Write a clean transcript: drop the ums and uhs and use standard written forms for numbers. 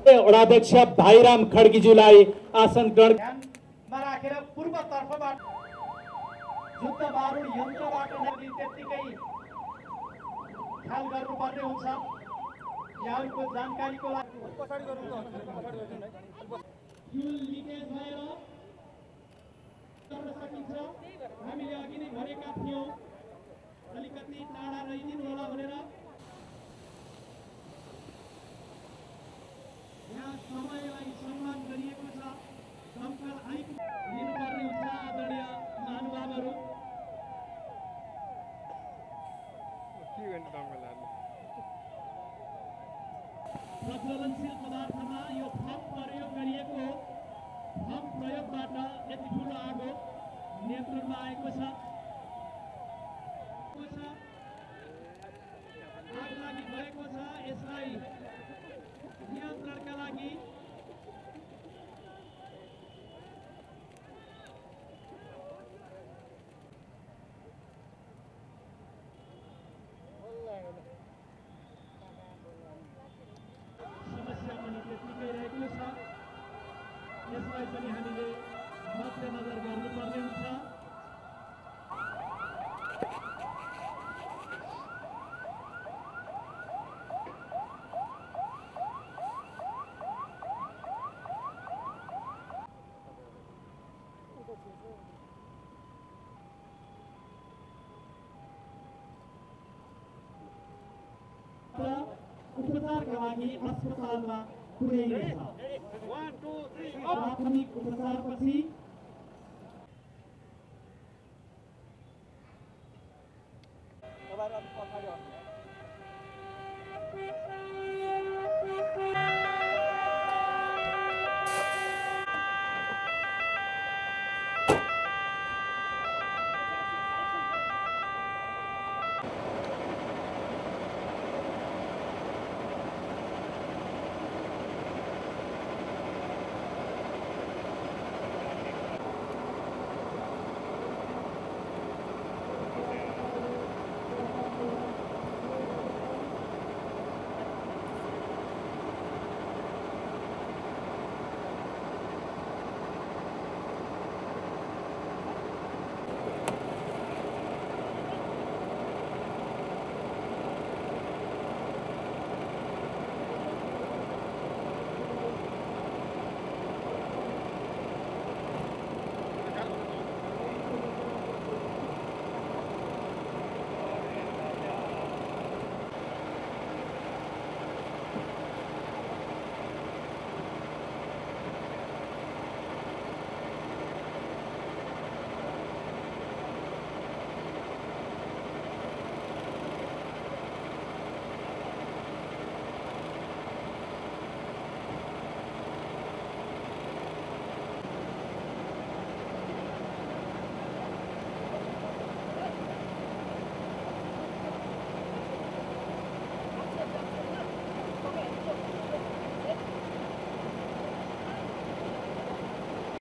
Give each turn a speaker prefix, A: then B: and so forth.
A: वडाध्यक्ष भाइराम खड्कीज्यूलाई आसन ग्रहण
B: राखेर पूर्वतर्फबाट युद्ध बारुड यन्त्रबाट नदी त्यतिकै ख्याल गर्नुपर्ने हुन्छ। यहाँको जानकारीको लागि फ्युल लिकेज भएर गर्न सकिन्छ। हामीले अघि नै भनेका थियौँ अलिकति टाढा रहिदिनु होला भनेर। यहाँ समयलाई सम्मान गरिएको छ। दमकल लिनुपर्ने हुन्छ आदरणीय महानुभावहरू। प्रज्वलनशील पदार्थमा यो फम प्रयोग गरिएको हो। फम प्रयोगबाट यति ठुलो आगो नियन्त्रणमा आएको छ। आगलागी भएको छ। यसलाई नियन्त्रणका लागि समस्या पनि त्यतिकै रहेको छ। यसलाई पनि हामीले मध्यनजर गर्नुपर्ने हुन्छ। उपचारका लागि अस्पतालमा पुर्याइनेछ। प्राथमिक उपचारपछि